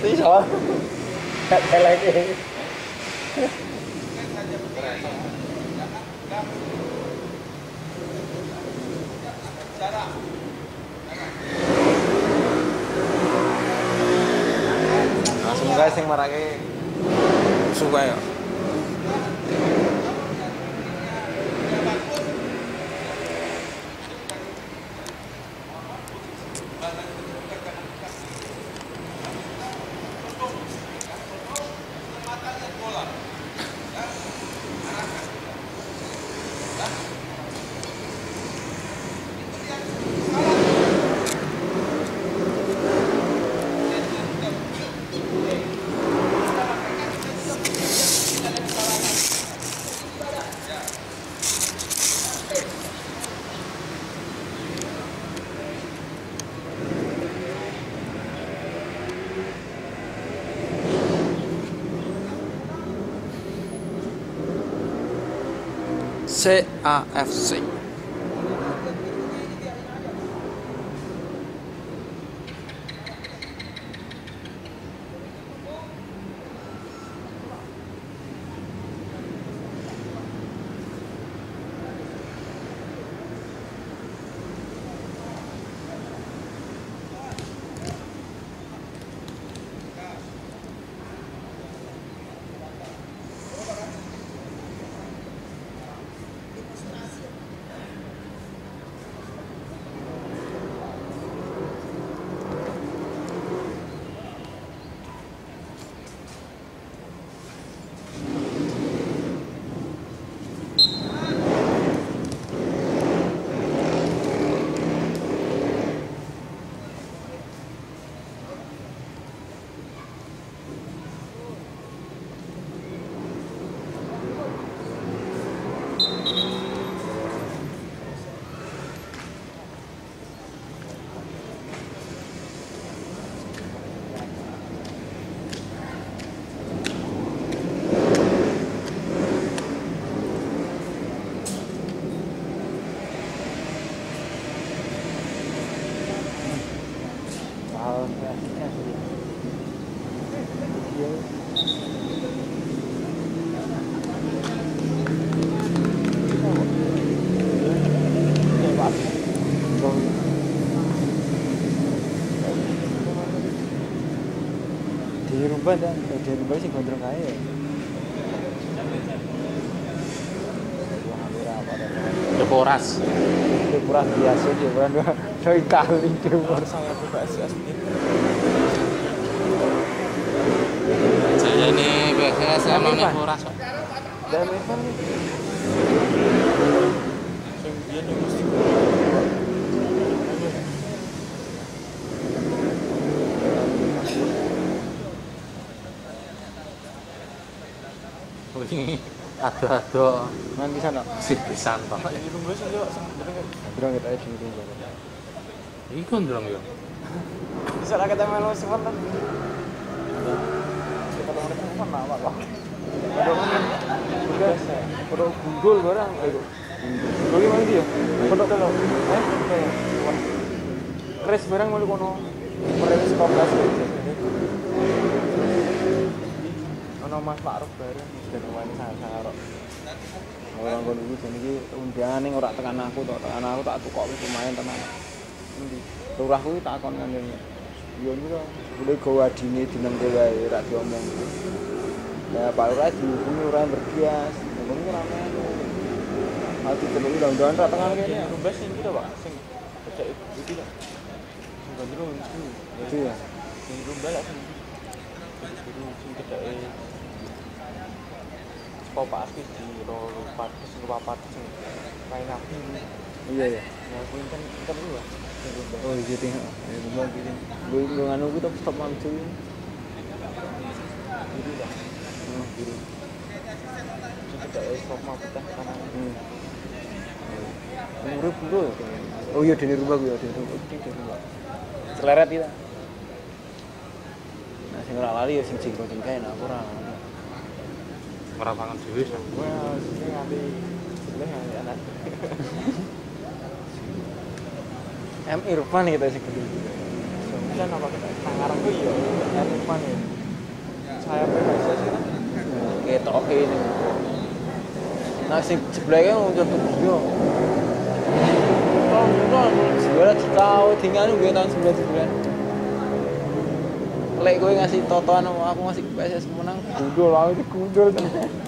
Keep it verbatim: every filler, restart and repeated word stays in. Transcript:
iso. Gak lagi. Langsung guys yang marake suka ya. C A F C. Di rumah dan di rumah sih gondrong kaya. Deporas. Deporas biasa dia bukan dua dua kali depor Sangat berbahasa asli. Saya ini biasanya saya mau deporas. Dan Evan nih. Sing biyen yo mesti Ini ada-ada Mana di sana? sip pisan toh. di rumah sing yo sebenarnya Gondrong kita aja di rumah. Iki gondrong yo. Bisa lah kita melu sempat lah. Kita mau mereka kan apa kok? Udah, udah gundul barang, ayo. Gundul gimana dia? Kodok kalau, eh, Kres barang malu kono. Mereka sekolah kelas. Ono Mas Ma'ruf bareng dan wani sangar. Orang kono iki jenenge undiane ora tekan aku tok, tekan aku tak tukok wis lumayan tenan. Endi? Lurah kuwi takon ngene. Yo niku boleh go adine dineng kowe wae ora diomong. Lah Pak Lurah dihubungi ora berbias. Ngomong ora melu. Ati terus undang-undangan ra tengah kene. rumah sing iki Pak, sing becak iki lho. Sing gondrong itu. Itu ya. Sing rumah lah sing biru sing kedake Pak Asli di lo lupa sing papat sing lain api. Iya ya. Ya kuwi kan kan lu lah. Oh iya tengok. Ya rumah gini. Lu lu nganu ku top stop mang cuy. Biru lah. Oh, biru. Sing kedake stop mau pecah kanan. Hmm. Urip bro. Oh iya dene rumah ku ya, dene rumah. Dene rumah. Seleret kita. Nah, sing ora lali ya sing jenggot kae nah ora. Ora pangan dhewe sih. Wah, sing nganti leh anak. M Irfan kita sing gede. Sen apa kita tangarku iya Erman ya saya P S S itu ketok ini nah sing sebelahnya udah tuh yo oh enggak sebenarnya kau tinggal gue tahun sembilan puluh sembilan lek gue ngasih totoan aku ngasih P S S menang gundul aku itu gundul